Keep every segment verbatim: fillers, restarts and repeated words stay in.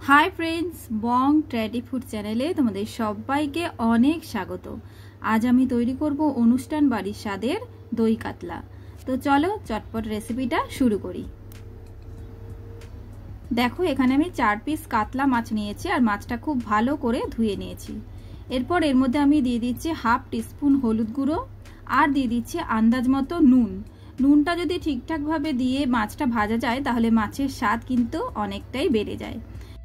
High friends Bong trendy food चैनेले तुम्हारे सबाइके अनेक स्वागत। आज आमी तैरी करब अनुष्ठान बाड़ीर स्वादेर दई कातला। तो चलो चटपट रेसिपिटा शुरू करी। देखो एखाने आमी चार पिस कातला माछ नियेछि और माछटा खूब भालो करे धुए नियेछि। एरपर एर मध्ये आमी दिये दिচ্ছি हाफ टीस्पून हलुद गुঁড়ো और दिये दिচ্ছি आन्दाज मतो नुन। नुनटा यदि ठीकठाक भावे दिए माछटा भाजा जाए ताहले माछेर स्वाद किन्तु अनेकटाई बेड़े जाए।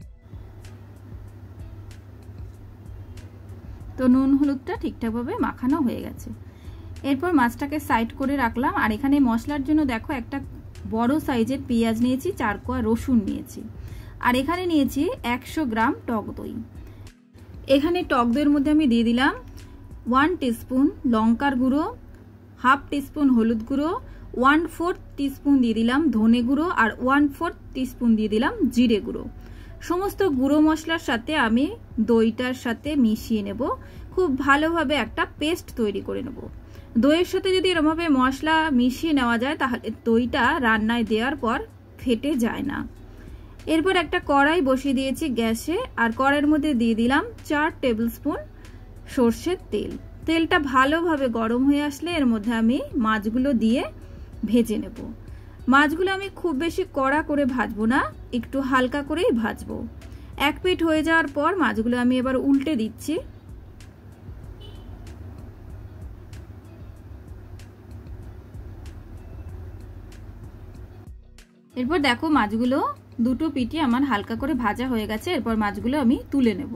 तो নুন হলুদটা ঠিকঠাকভাবে মাখানো হয়ে গেছে। এরপর মাছটাকে সাইড করে রাখলাম। আর এখানে মশলার জন্য দেখো একটা বড় সাইজের পেঁয়াজ নিয়েছি, চার কোয়া রসুন নিয়েছি, আর এখানে নিয়েছি একশো গ্রাম টক দই। এখানে টক দইয়ের মধ্যে আমি দিয়ে দিলাম ওয়ান টিস্পুন লঙ্কার গুঁড়ো, হাফ টিস্পুন হলুদ গুঁড়ো, ওয়ান ফোর্থ টিস্পুন দিয়ে দিলাম ধনে গুঁড়ো আর ওয়ান ফোর্থ টিস্পুন দিয়ে দিলাম জিরে গুঁড়ো। সমস্ত গুঁড়ো মশলার সাথে আমি দইটার সাথে মিশিয়ে নেব। খুব ভালোভাবে একটা পেস্ট তৈরি করে নেব। দইয়ের সাথে যদি এরকমভাবে মশলা মিশিয়ে নেওয়া যায় তাহলে দইটা রান্নায় দেওয়ার পর ফেটে যায় না। এরপর একটা কড়াই বসিয়ে দিয়েছি গ্যাসে, আর কড়াইয়ের মধ্যে দিয়ে দিলাম চার টেবিল স্পুন সর্ষের তেল। তেলটা ভালোভাবে গরম হয়ে আসলে এর মধ্যে আমি মাছগুলো দিয়ে ভেজে নেব। মাছগুলো আমি খুব বেশি কড়া করে ভাজবো না, একটু হালকা করেই ভাজবো। এক পিঠ হয়ে যাওয়ার পর মাছগুলো আমি এবার উল্টে দিচ্ছি। এরপর দেখো মাছগুলো দুটো পিঠই আমার হালকা করে ভাজা হয়ে গেছে। এরপর মাছগুলো আমি তুলে নেব।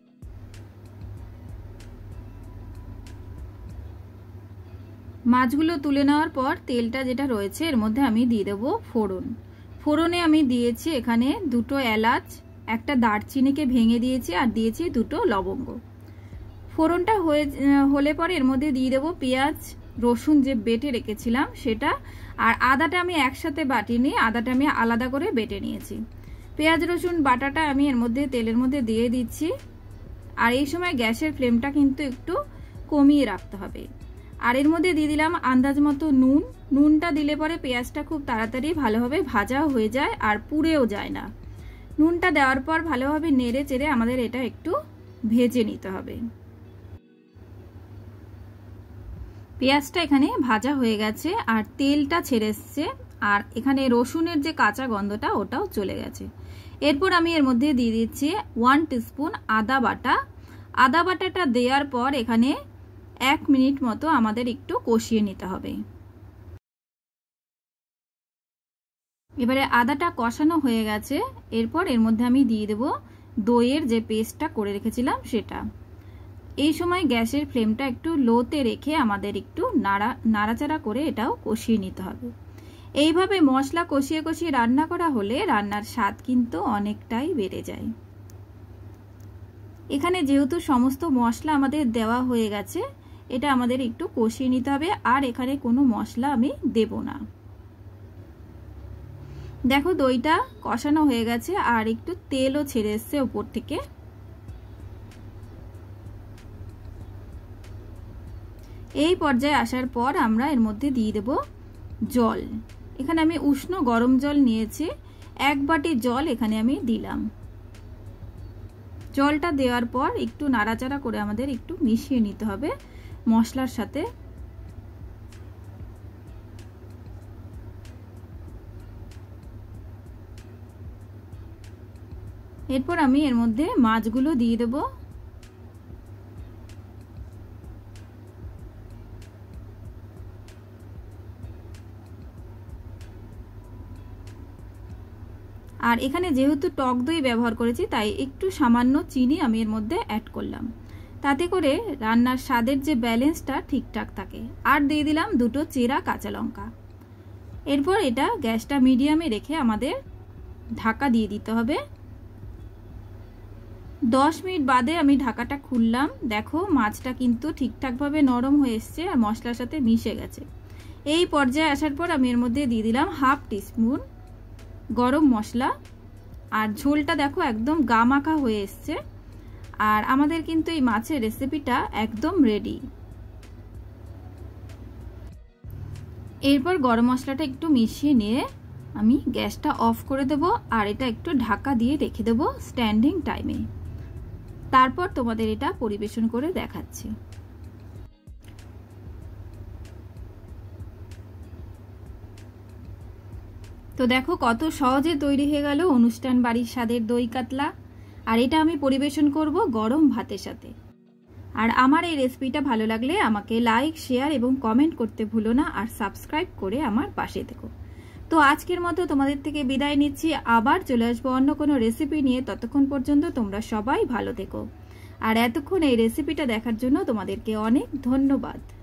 মাছগুলো তুলে নেওয়ার পর তেলটা যেটা রয়েছে এর মধ্যে আমি দিয়ে দেবো ফোড়ন। ফোড়নে আমি দিয়েছি এখানে দুটো এলাচ, একটা দারচিনিকে ভেঙে দিয়েছি আর দিয়েছি দুটো লবঙ্গ। ফোড়নটা হয়ে হলে পরে এর মধ্যে দিয়ে দেবো পেঁয়াজ রসুন যে বেটে রেখেছিলাম সেটা, আর আদাটা আমি একসাথে বাটিনি, আদাটা আমি আলাদা করে বেটে নিয়েছি। পেঁয়াজ রসুন বাটাটা আমি এর মধ্যে তেলের মধ্যে দিয়ে দিচ্ছি। আর এই সময় গ্যাসের ফ্লেমটা কিন্তু একটু কমিয়ে রাখতে হবে। আর এর মধ্যে দিয়ে দিলাম আন্দাজ মতো নুন। নুনটা দিলে পরে পেঁয়াজটা খুব তাড়াতাড়ি ভালোভাবে ভাজাও হয়ে যায় আর পুড়েও যায় না। নুনটা দেওয়ার পর ভালোভাবে নেড়ে চেড়ে আমাদের এটা একটু ভেজে নিতে হবে। পেঁয়াজটা এখানে ভাজা হয়ে গেছে আর তেলটা ছেড়ে এসছে, আর এখানে রসুনের যে কাঁচা গন্ধটা ওটাও চলে গেছে। এরপর আমি এর মধ্যে দিয়ে দিচ্ছি ওয়ান টিস্পুন আদা বাটা। আদা বাটাটা দেওয়ার পর এখানে এক মিনিট মতো আমাদের একটু কষিয়ে নিতে হবে। এবারে আদাটা কষানো হয়ে গেছে। এরপর এর মধ্যে আমি দিয়ে দেব দইয়ের যে পেস্টটা করে রেখেছিলাম সেটা। এই সময় গ্যাসের ফ্লেমটা একটু লোতে রেখে আমাদের একটু নাড়া নাড়াচাড়া করে এটাও কষিয়ে নিতে হবে। এইভাবে মশলা কষিয়ে কষিয়ে রান্না করা হলে রান্নার স্বাদ কিন্তু অনেকটাই বেড়ে যায়। এখানে যেহেতু সমস্ত মশলা আমাদের দেওয়া হয়ে গেছে, এটা আমাদের একটু কষিয়ে নিতে হবে। আর এখানে কোনো মশলা আমি দেব না। দেখো দইটা কষানো হয়ে গেছে আর একটু তেলও ছেড়ে এসছে উপর থেকে। এই পর্যায়ে আসার পর আমরা এর মধ্যে দিয়ে দেব জল। এখানে আমি উষ্ণ গরম জল নিয়েছি, এক বাটি জল এখানে আমি দিলাম। জলটা দেওয়ার পর একটু নাড়াচাড়া করে আমাদের একটু মিশিয়ে নিতে হবে মশলার সাথে। এরপর আমি এর মধ্যে মাছগুলো দিয়ে দেব। আর এখানে যেহেতু টক দই ব্যবহার করেছি তাই একটু সামান্য চিনি আমি এর মধ্যে অ্যাড করলাম, তাতে করে রান্নার স্বাদের যে ব্যালেন্সটা ঠিকঠাক থাকে। আর দিয়ে দিলাম দুটো চেরা কাঁচা লঙ্কা। এরপর এটা গ্যাসটা মিডিয়ামে রেখে আমাদের ঢাকা দিয়ে দিতে হবে। দশ মিনিট বাদে আমি ঢাকাটা খুললাম। দেখো মাছটা কিন্তু ঠিকঠাকভাবে নরম হয়ে এসছে আর মশলার সাথে মিশে গেছে। এই পর্যায়ে আসার পর আমি এর মধ্যে দিয়ে দিলাম হাফ টিস্পুন গরম মশলা। আর ঝোলটা দেখো একদম গামাখা হয়ে এসছে। আর আমাদের কিন্তু এই মাছের রেসিপিটা একদম রেডি। এরপর গরম মশলাটা একটু মিশিয়ে নিয়ে আমি গ্যাসটা অফ করে দেব আর এটা একটু ঢাকা দিয়ে রেখে দেব স্ট্যান্ডিং টাইমে। তারপর তোমাদের এটা পরিবেশন করে দেখাচ্ছি। তো দেখো কত সহজে তৈরি হয়ে গেল অনুষ্ঠান বাড়ির স্বাদের দই কাতলা। আর এটা আমি পরিবেশন করব গরম ভাতের সাথে। আর আমার এই রেসিপিটা ভালো লাগলে আমাকে লাইক, শেয়ার এবং কমেন্ট করতে ভুলো না, আর সাবস্ক্রাইব করে আমার পাশে থেকো। তো আজকের মতো তোমাদের থেকে বিদায় নিচ্ছি, আবার চলে আসবো অন্য কোনো রেসিপি নিয়ে। ততক্ষণ পর্যন্ত তোমরা সবাই ভালো থেকো। আর এতক্ষণ এই রেসিপিটা দেখার জন্য তোমাদেরকে অনেক ধন্যবাদ।